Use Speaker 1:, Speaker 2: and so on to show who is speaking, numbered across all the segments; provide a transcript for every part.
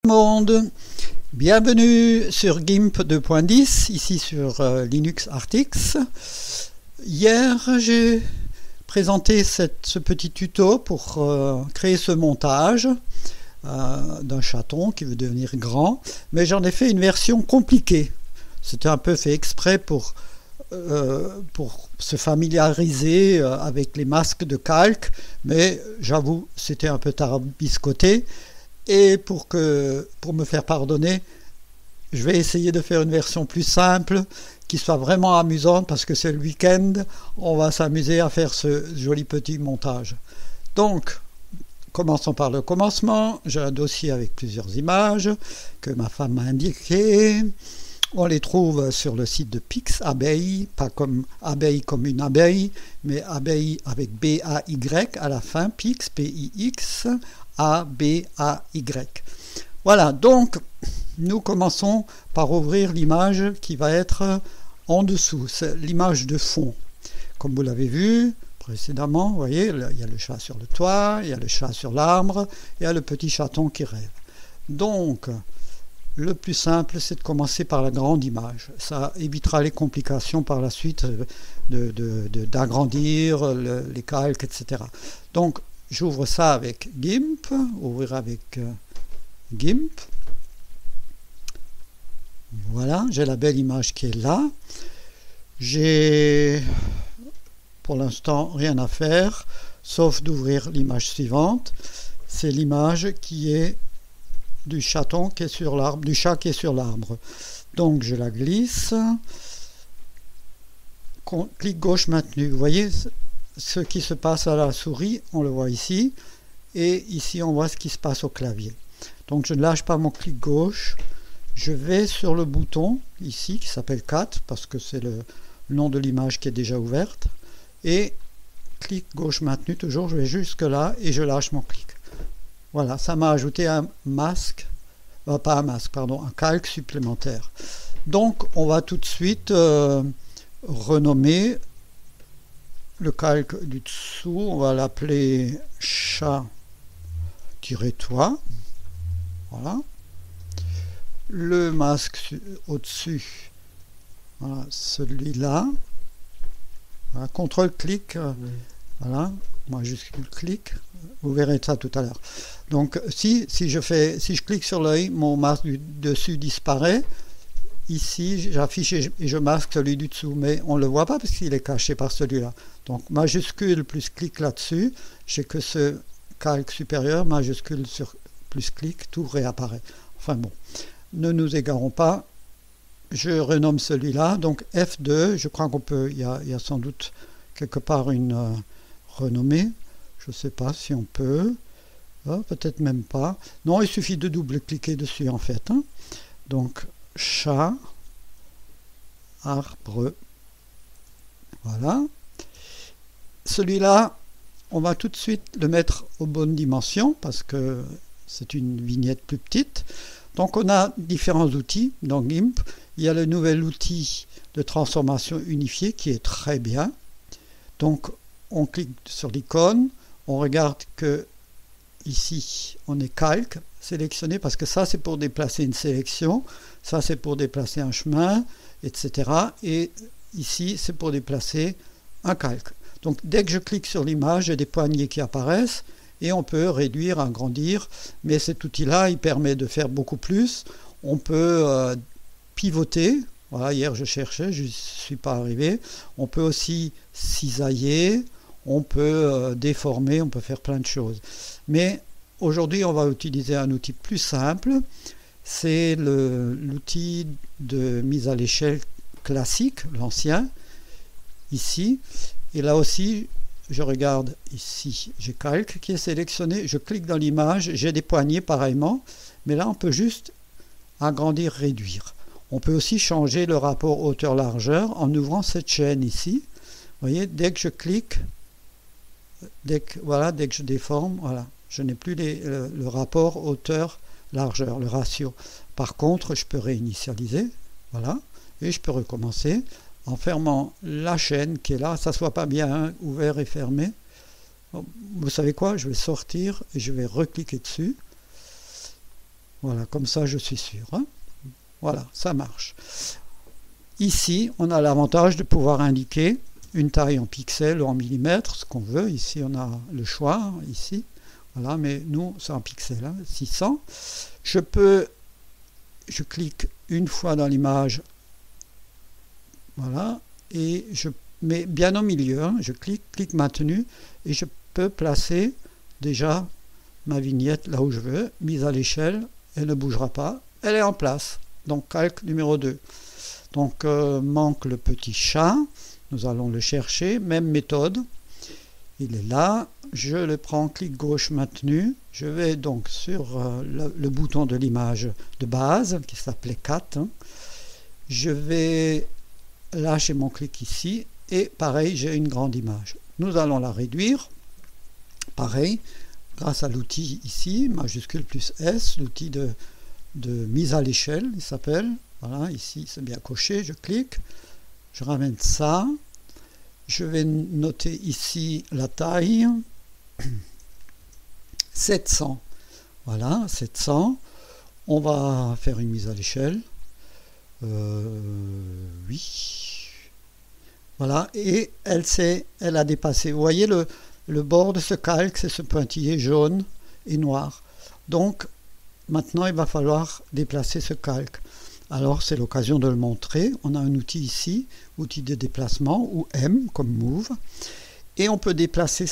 Speaker 1: Monde, bienvenue sur GIMP 2.10, ici sur Linux Artix. Hier, j'ai présenté ce petit tuto pour créer ce montage d'un chaton qui veut devenir grand, mais j'en ai fait une version compliquée. C'était un peu fait exprès pour se familiariser avec les masques de calque, mais j'avoue, c'était un peu tarabiscoté. Et pour me faire pardonner, je vais essayer de faire une version plus simple, qui soit vraiment amusante, parce que c'est le week-end, on va s'amuser à faire ce joli petit montage. Donc, commençons par le commencement. J'ai un dossier avec plusieurs images que ma femme m'a indiquées. On les trouve sur le site de Pixabay, pas comme abeille comme une abeille, mais abeille avec B-A-Y à la fin, Pix, P-I-X, A-B-A-Y. Voilà, donc nous commençons par ouvrir l'image qui va être en dessous, c'est l'image de fond. Comme vous l'avez vu précédemment, vous voyez, il y a le chat sur le toit, il y a le chat sur l'arbre, il y a le petit chaton qui rêve. Donc, le plus simple, c'est de commencer par la grande image. Ça évitera les complications par la suite d'agrandir les calques, etc. Donc, j'ouvre ça avec GIMP, ouvrir avec GIMP. Voilà, j'ai la belle image qui est là. J'ai pour l'instant rien à faire, sauf d'ouvrir l'image suivante. C'est l'image qui est du chaton qui est sur l'arbre, du chat qui est sur l'arbre. Donc je la glisse. Clic gauche maintenu. Vous voyez ce qui se passe à la souris, on le voit ici. Et ici, on voit ce qui se passe au clavier. Donc je ne lâche pas mon clic gauche. Je vais sur le bouton ici qui s'appelle 4 parce que c'est le nom de l'image qui est déjà ouverte. Et clic gauche maintenu, toujours, je vais jusque là et je lâche mon clic. Voilà, ça m'a ajouté un masque, pas un masque, pardon, un calque supplémentaire. Donc, on va tout de suite renommer le calque du dessous. On va l'appeler chat-toit. Voilà. Le masque au-dessus, voilà, celui-là. Voilà, contrôle-clic. Voilà. Majuscule clic, vous verrez ça tout à l'heure. Donc si je clique sur l'œil, mon masque du dessus disparaît. Ici j'affiche et je masque celui du dessous, mais on ne le voit pas parce qu'il est caché par celui-là. Donc majuscule plus clic là-dessus, j'ai que ce calque supérieur, majuscule sur plus clic, tout réapparaît. Enfin bon, ne nous égarons pas. Je renomme celui-là, donc F2, je crois qu'on peut, il y a sans doute quelque part une renommée, je ne sais pas si on peut, peut-être même pas. Non, il suffit de double-cliquer dessus en fait. Hein. Donc, chat, arbre, voilà. Celui-là, on va tout de suite le mettre aux bonnes dimensions parce que c'est une vignette plus petite. Donc, on a différents outils dans GIMP. Il y a le nouvel outil de transformation unifiée qui est très bien. Donc, on clique sur l'icône, on regarde que ici on est calque sélectionné parce que ça c'est pour déplacer une sélection, ça c'est pour déplacer un chemin, etc. Et ici c'est pour déplacer un calque. Donc dès que je clique sur l'image, j'ai des poignées qui apparaissent et on peut réduire, agrandir, mais cet outil-là il permet de faire beaucoup plus. On peut pivoter. Voilà, hier je cherchais, je ne suis pas arrivé. On peut aussi cisailler, on peut déformer, on peut faire plein de choses. Mais aujourd'hui, on va utiliser un outil plus simple. C'est l'outil de mise à l'échelle classique, l'ancien, ici. Et là aussi, je regarde ici, j'ai calque qui est sélectionné. Je clique dans l'image, j'ai des poignées pareillement. Mais là, on peut juste agrandir, réduire. On peut aussi changer le rapport hauteur-largeur en ouvrant cette chaîne ici. Vous voyez, dès que je clique, dès que je déforme, voilà, je n'ai plus le rapport hauteur-largeur, le ratio. Par contre, je peux réinitialiser, voilà, et je peux recommencer en fermant la chaîne qui est là. Ça ne soit pas bien ouvert et fermé. Bon, vous savez quoi, je vais sortir et je vais recliquer dessus. Voilà, comme ça je suis sûr. Hein. Voilà, ça marche. Ici, on a l'avantage de pouvoir indiquer une taille en pixels ou en millimètres, ce qu'on veut. Ici, on a le choix, ici. Voilà, mais nous, c'est en pixels, hein, 600. Je clique une fois dans l'image, voilà, et je mets bien au milieu, hein, je clique maintenu, et je peux placer déjà ma vignette là où je veux, mise à l'échelle, elle ne bougera pas, elle est en place. Donc calque numéro 2. Donc manque le petit chat, nous allons le chercher, même méthode, il est là, je le prends, clic gauche maintenu, je vais donc sur le bouton de l'image de base qui s'appelait 4, hein. Je vais lâcher mon clic ici et pareil j'ai une grande image. Nous allons la réduire, pareil, grâce à l'outil ici, majuscule plus S, l'outil de mise à l'échelle, il s'appelle. Voilà, ici c'est bien coché, je clique, je ramène ça, je vais noter ici la taille, 700. Voilà, 700. On va faire une mise à l'échelle. Oui. Voilà, et elle a dépassé. Vous voyez le bord de ce calque, c'est ce pointillé jaune et noir. Donc, maintenant, il va falloir déplacer ce calque. Alors, c'est l'occasion de le montrer. On a un outil ici, outil de déplacement, ou M, comme Move. Et on peut déplacer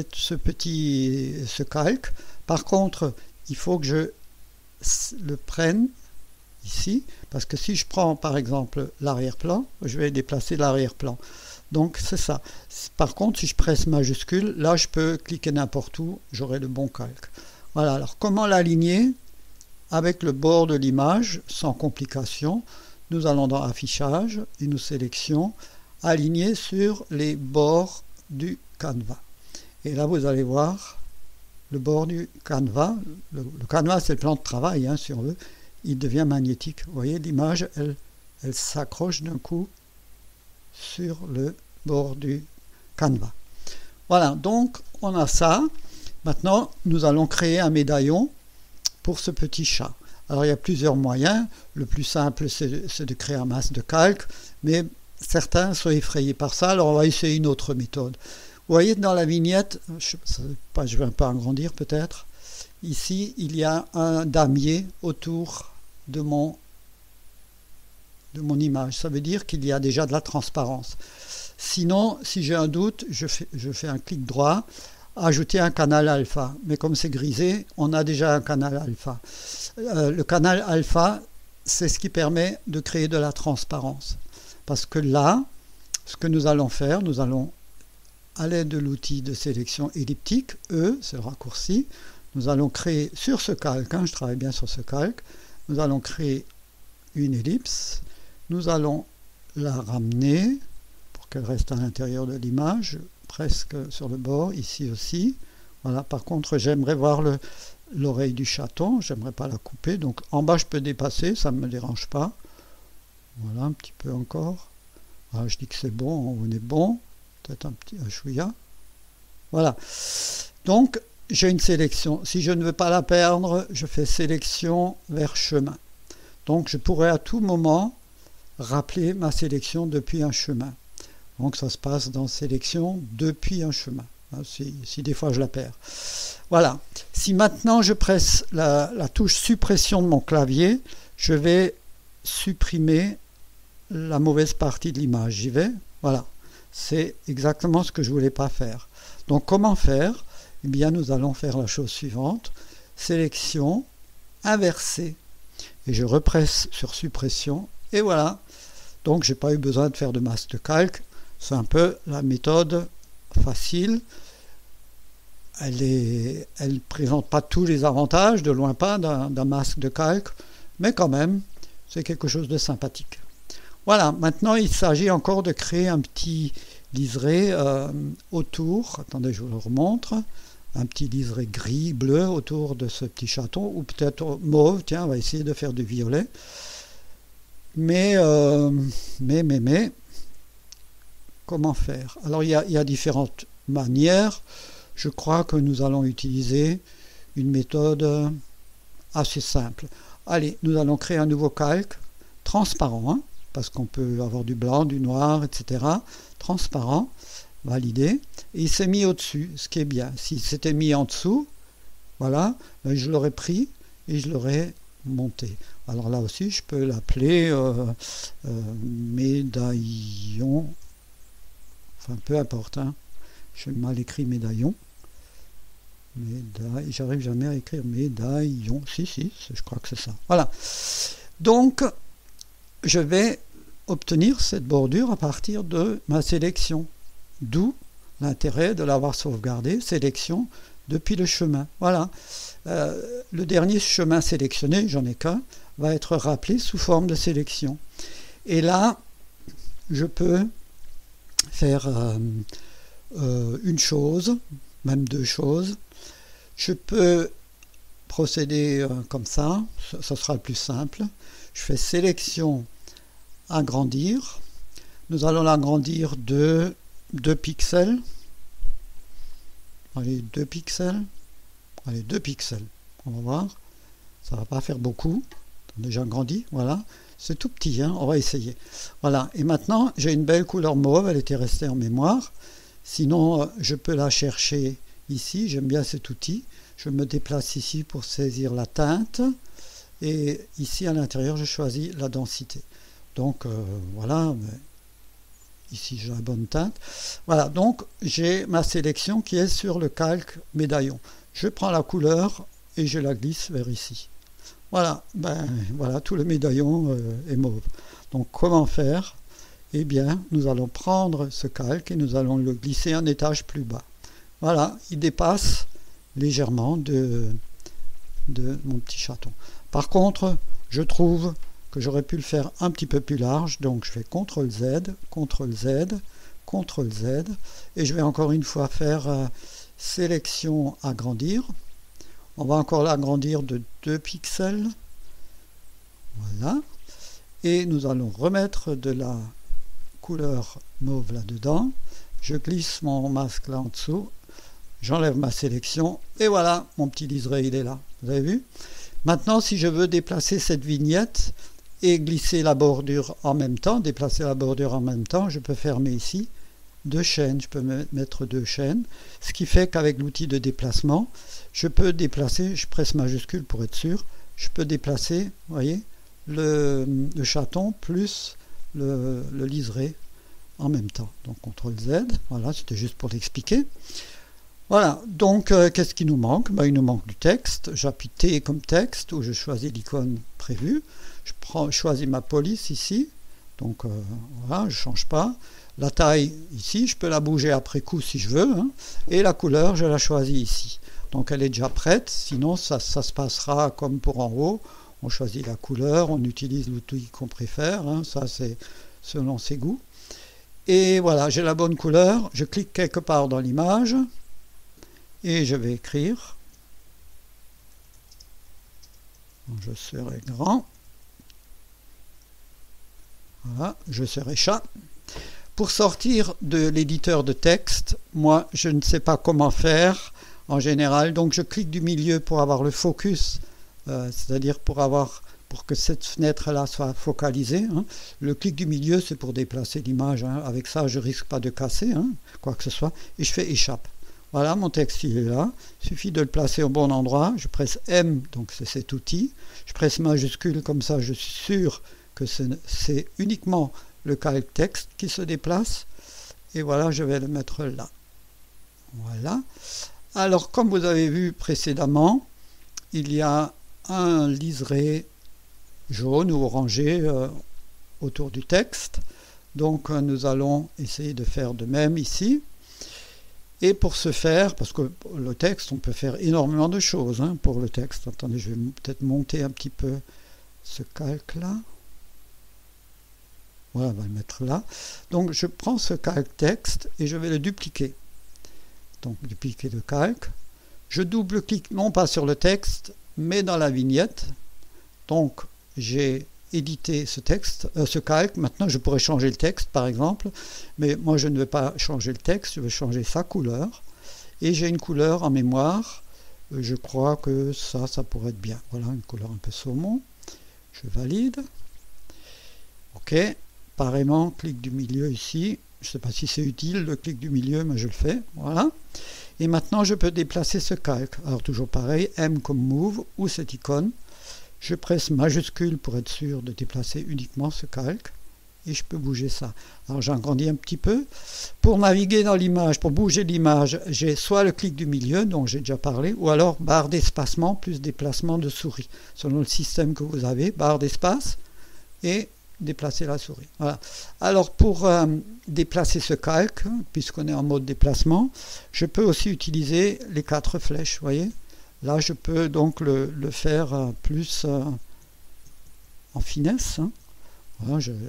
Speaker 1: ce calque. Par contre, il faut que je le prenne ici, parce que si je prends, par exemple, l'arrière-plan, je vais déplacer l'arrière-plan. Donc, c'est ça. Par contre, si je presse majuscule, là, je peux cliquer n'importe où, j'aurai le bon calque. Voilà, alors comment l'aligner? Avec le bord de l'image, sans complication, nous allons dans Affichage et nous sélectionnons Aligner sur les bords du canevas. Et là, vous allez voir le bord du canevas. Le canevas, c'est le plan de travail, hein, si on veut. Il devient magnétique. Vous voyez, l'image, elle s'accroche d'un coup sur le bord du canevas. Voilà, donc on a ça. Maintenant, nous allons créer un médaillon pour ce petit chat. Alors il y a plusieurs moyens. Le plus simple c'est de créer un masque de calque, mais certains sont effrayés par ça, alors on va essayer une autre méthode. Vous voyez dans la vignette, je vais un peu agrandir peut-être, ici il y a un damier autour de mon image, ça veut dire qu'il y a déjà de la transparence. Sinon, si j'ai un doute, je fais un clic droit, ajouter un canal alpha, mais comme c'est grisé, on a déjà un canal alpha. Le canal alpha, c'est ce qui permet de créer de la transparence. Parce que là, ce que nous allons faire, nous allons, à l'aide de l'outil de sélection elliptique, E, c'est le raccourci, nous allons créer sur ce calque, hein, je travaille bien sur ce calque, nous allons créer une ellipse, nous allons la ramener pour qu'elle reste à l'intérieur de l'image, presque sur le bord, ici aussi. Voilà, par contre, j'aimerais voir l'oreille du chaton, j'aimerais pas la couper, donc en bas je peux dépasser, ça ne me dérange pas. Voilà, un petit peu encore. Voilà, je dis que c'est bon, on est bon. Peut-être un petit chouïa. Voilà. Donc, j'ai une sélection. Si je ne veux pas la perdre, je fais sélection vers chemin. Donc, je pourrais à tout moment rappeler ma sélection depuis un chemin. Donc, ça se passe dans sélection depuis un chemin. Si des fois je la perds. Voilà. Si maintenant je presse la touche suppression de mon clavier, je vais supprimer la mauvaise partie de l'image. J'y vais. Voilà. C'est exactement ce que je ne voulais pas faire. Donc comment faire? Eh bien nous allons faire la chose suivante. Sélection, inverser. Et je represse sur suppression. Et voilà. Donc j'ai pas eu besoin de faire de masque de calque. C'est un peu la méthode facile. Elle ne présente pas tous les avantages, de loin pas, d'un masque de calque. Mais quand même, c'est quelque chose de sympathique. Voilà, maintenant il s'agit encore de créer un petit liseré autour, attendez je vous le remontre, un petit liseré gris, bleu autour de ce petit chaton, ou peut-être mauve, tiens on va essayer de faire du violet. Mais, comment faire? Alors il y a différentes manières, je crois que nous allons utiliser une méthode assez simple. Allez, nous allons créer un nouveau calque transparent, hein, parce qu'on peut avoir du blanc, du noir, etc. Transparent, validé. Et il s'est mis au-dessus, ce qui est bien. S'il s'était mis en dessous, voilà, ben je l'aurais pris et je l'aurais monté. Alors là aussi, je peux l'appeler médaillon. Enfin, peu importe. Hein. J'ai mal écrit médaillon. J'arrive jamais à écrire médaillon. Si, je crois que c'est ça. Voilà. Donc, je vais obtenir cette bordure à partir de ma sélection. D'où l'intérêt de l'avoir sauvegardé, sélection depuis le chemin. Voilà. Le dernier chemin sélectionné, j'en ai qu'un, va être rappelé sous forme de sélection. Et là, je peux faire une chose, même deux choses. Je peux procéder comme ça sera le plus simple. Je fais sélection, agrandir. Nous allons l'agrandir de 2 pixels. Allez, 2 pixels. Allez, 2 pixels. On va voir. Ça ne va pas faire beaucoup. Déjà grandi, voilà. C'est tout petit, hein, on va essayer. Voilà, et maintenant, j'ai une belle couleur mauve, elle était restée en mémoire. Sinon, je peux la chercher ici, j'aime bien cet outil. Je me déplace ici pour saisir la teinte. Et ici, à l'intérieur, je choisis la densité. Donc, voilà, ici, j'ai la bonne teinte. Voilà, donc, j'ai ma sélection qui est sur le calque médaillon. Je prends la couleur et je la glisse vers ici. Voilà, voilà, tout le médaillon est mauve. Donc comment faire? Eh bien, nous allons prendre ce calque et nous allons le glisser un étage plus bas. Voilà, il dépasse légèrement de mon petit chaton. Par contre, je trouve que j'aurais pu le faire un petit peu plus large, donc je fais CTRL-Z, CTRL-Z, CTRL-Z, et je vais encore une fois faire sélection, agrandir. On va encore l'agrandir de 2 pixels. Voilà. Et nous allons remettre de la couleur mauve là-dedans. Je glisse mon masque là en dessous. J'enlève ma sélection. Et voilà, mon petit liseré, il est là. Vous avez vu? Maintenant, si je veux déplacer cette vignette et glisser la bordure en même temps, déplacer la bordure en même temps, je peux fermer ici 2 chaînes. Je peux mettre 2 chaînes. Ce qui fait qu'avec l'outil de déplacement, je peux déplacer, je presse majuscule pour être sûr, je peux déplacer, vous voyez, le chaton plus le liseré en même temps. Donc CTRL-Z, voilà, c'était juste pour l'expliquer. Voilà, donc qu'est-ce qui nous manque? Il nous manque du texte. J'appuie T comme texte, ou je choisis l'icône prévue. Je choisis ma police ici, donc voilà, je ne change pas. La taille ici, je peux la bouger après coup si je veux, hein. Et la couleur, je la choisis ici. Donc elle est déjà prête, sinon ça se passera comme pour en haut. On choisit la couleur, on utilise l'outil qu'on préfère, hein. Ça c'est selon ses goûts. Et voilà, j'ai la bonne couleur, je clique quelque part dans l'image et je vais écrire. Je serai grand. Voilà, je serai chat. Pour sortir de l'éditeur de texte, moi je ne sais pas comment faire en général, donc je clique du milieu pour avoir le focus, c'est-à-dire pour que cette fenêtre là soit focalisée, hein. Le clic du milieu c'est pour déplacer l'image, hein. Avec ça je risque pas de casser, hein, quoi que ce soit, et je fais échappe. Voilà, mon texte il est là, il suffit de le placer au bon endroit, je presse M, donc c'est cet outil, je presse majuscule, comme ça je suis sûr que c'est uniquement le calque texte qui se déplace, et voilà, je vais le mettre là. Voilà. Alors, comme vous avez vu précédemment, il y a un liseré jaune ou orangé autour du texte. Donc, nous allons essayer de faire de même ici. Et pour ce faire, parce que le texte, on peut faire énormément de choses, hein, pour le texte. Attendez, je vais peut-être monter un petit peu ce calque-là. Voilà, on va le mettre là. Donc, je prends ce calque texte et je vais le dupliquer. Donc dupliquer le calque, je double-clique non pas sur le texte mais dans la vignette. Donc j'ai édité ce texte, ce calque. Maintenant je pourrais changer le texte par exemple, mais moi je ne vais pas changer le texte, je vais changer sa couleur, et j'ai une couleur en mémoire Je crois que ça pourrait être bien. Voilà, une couleur un peu saumon. Je valide. Ok. Pareillement, clic du milieu ici. Je ne sais pas si c'est utile le clic du milieu, mais je le fais. Voilà. Et maintenant, je peux déplacer ce calque. Alors, toujours pareil, M comme Move ou cette icône. Je presse majuscule pour être sûr de déplacer uniquement ce calque. Et je peux bouger ça. Alors, j'agrandis un petit peu. Pour naviguer dans l'image, pour bouger l'image, j'ai soit le clic du milieu, dont j'ai déjà parlé, ou alors barre d'espacement plus déplacement de souris. Selon le système que vous avez, barre d'espace et déplacer la souris. Voilà. Alors pour déplacer ce calque, puisqu'on est en mode déplacement, je peux aussi utiliser les 4 flèches, vous voyez. Là je peux donc le faire plus en finesse. Hein. Voilà, je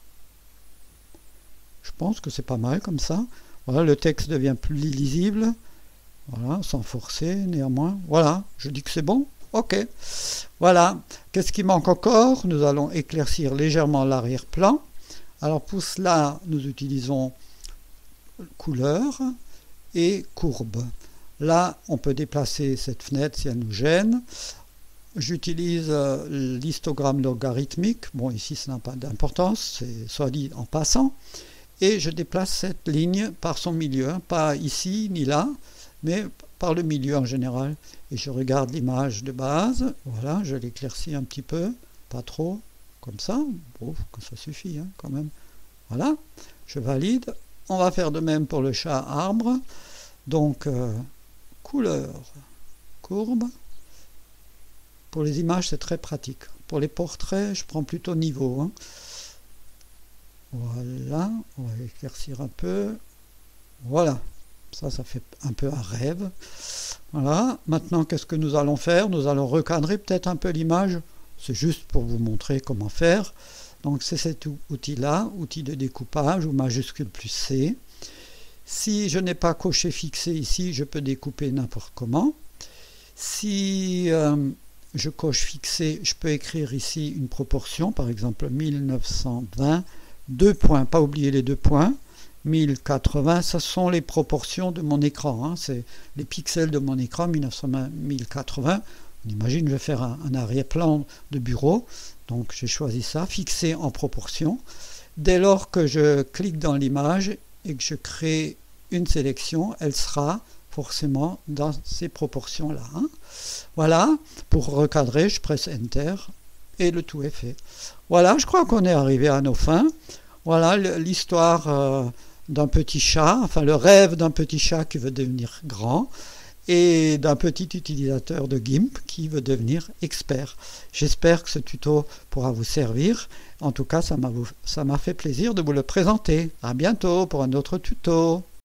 Speaker 1: pense que c'est pas mal comme ça. Voilà, le texte devient plus lisible. Voilà, sans forcer néanmoins. Voilà, je dis que c'est bon. Ok, voilà. Qu'est-ce qui manque encore? Nous allons éclaircir légèrement l'arrière-plan. Alors pour cela, nous utilisons couleur et courbe. Là, on peut déplacer cette fenêtre si elle nous gêne. J'utilise l'histogramme logarithmique. Bon, ici, ça n'a pas d'importance, c'est soit dit en passant. Et je déplace cette ligne par son milieu, hein, pas ici ni là, mais par le milieu en général. Et je regarde l'image de base, voilà, je l'éclaircis un petit peu, pas trop, comme ça, bon, ça suffit hein, quand même. Voilà, je valide. On va faire de même pour le chat arbre. Donc, couleur, courbe. Pour les images, c'est très pratique. Pour les portraits, je prends plutôt niveau. Hein. Voilà, on va éclaircir un peu. Voilà. Ça fait un peu un rêve. Voilà. Maintenant, qu'est-ce que nous allons faire? Nous allons recadrer peut-être un peu l'image. C'est juste pour vous montrer comment faire. Donc, c'est cet outil-là, outil de découpage ou majuscule plus C. Si je n'ai pas coché fixé ici, je peux découper n'importe comment. Si je coche fixé, je peux écrire ici une proportion, par exemple 1920, 2 points, pas oublier les 2 points. 1080, ce sont les proportions de mon écran, hein, c'est les pixels de mon écran, 1920, 1080. On imagine, je vais faire un arrière-plan de bureau, donc j'ai choisi ça, fixé en proportion. Dès lors que je clique dans l'image et que je crée une sélection, elle sera forcément dans ces proportions-là. Hein. Voilà, pour recadrer, je presse Enter et le tout est fait. Voilà, je crois qu'on est arrivé à nos fins. Voilà l'histoire d'un petit chat, enfin le rêve d'un petit chat qui veut devenir grand et d'un petit utilisateur de GIMP qui veut devenir expert. J'espère que ce tuto pourra vous servir. En tout cas, ça m'a fait plaisir de vous le présenter. À bientôt pour un autre tuto.